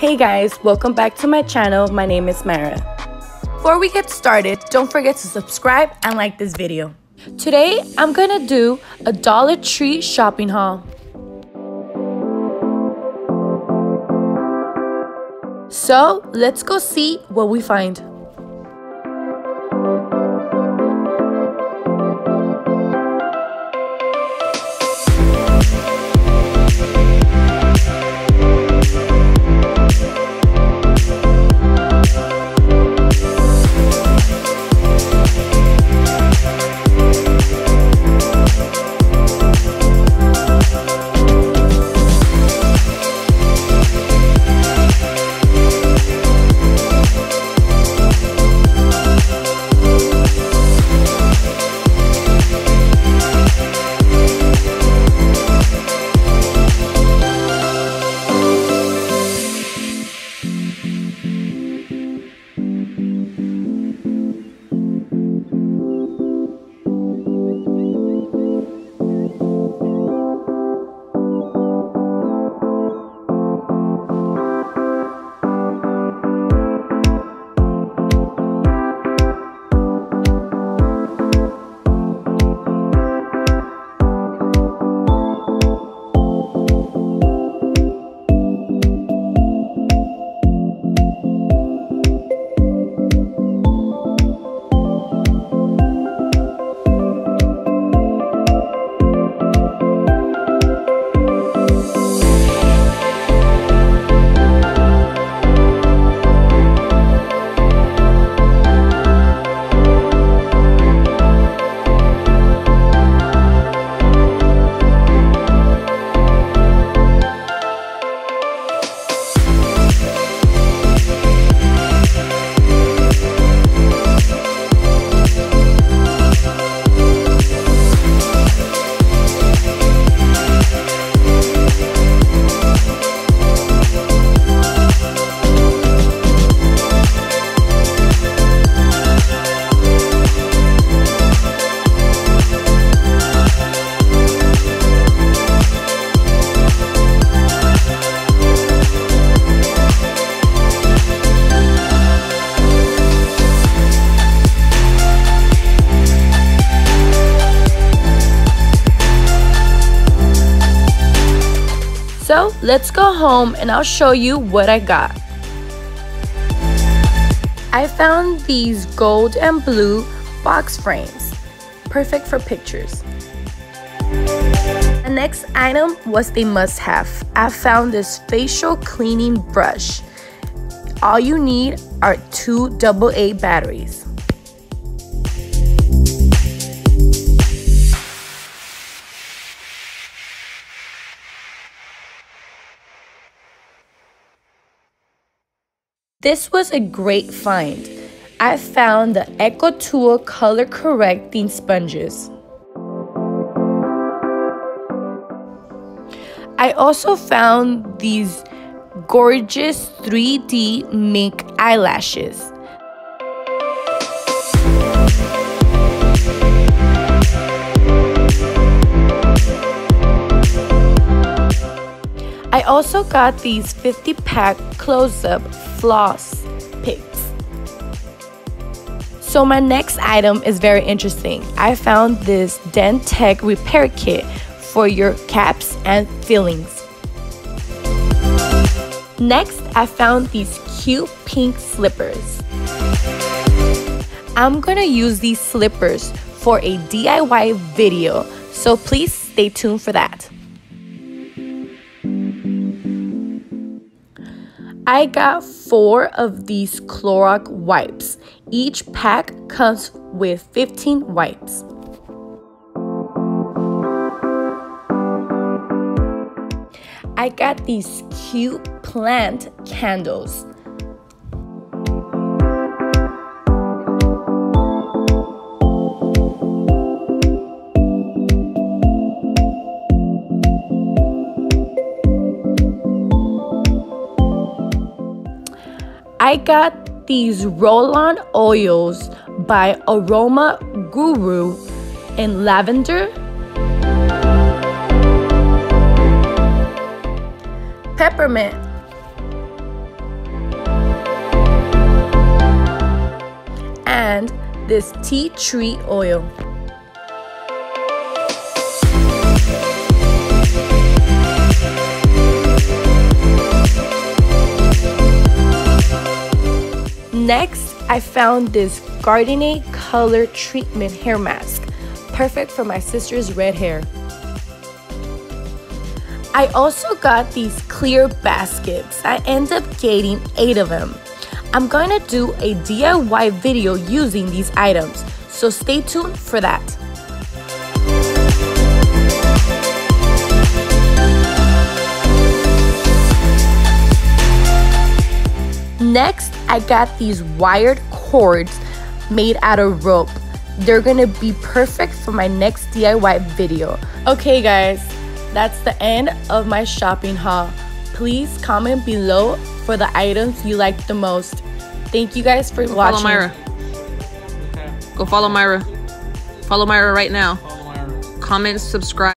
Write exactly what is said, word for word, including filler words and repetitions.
Hey guys, welcome back to my channel. My name is Mara. Before we get started, don't forget to subscribe and like this video. Today, I'm gonna do a Dollar Tree shopping haul. So, let's go see what we find. So let's go home and I'll show you what I got. I found these gold and blue box frames, perfect for pictures. The next item was the must-have. I found this facial cleaning brush. All you need are two double A batteries. This was a great find. I found the EcoTool color correcting sponges. I also found these gorgeous three D mink eyelashes. I also got these fifty pack close-up floss picks. So my next item is very interesting. I found this DenTek repair kit for your caps and fillings. Next, I found these cute pink slippers. I'm gonna use these slippers for a D I Y video, so please stay tuned for that. I got four of these Clorox wipes. Each pack comes with fifteen wipes. I got these cute plant candles. I got these roll-on oils by Aroma Guru in lavender, peppermint, and this tea tree oil. Next, I found this Garnier Color Treatment Hair Mask, perfect for my sister's red hair. I also got these clear baskets. I ended up getting eight of them. I'm going to do a D I Y video using these items, so stay tuned for that. Next, I got these wired cords made out of rope. They're gonna be perfect for my next D I Y video. Okay guys, that's the end of my shopping haul. Please comment below for the items you like the most. Thank you guys for Go watching. Follow Myra. Go follow Myra. Follow Myra right now. Comment, subscribe.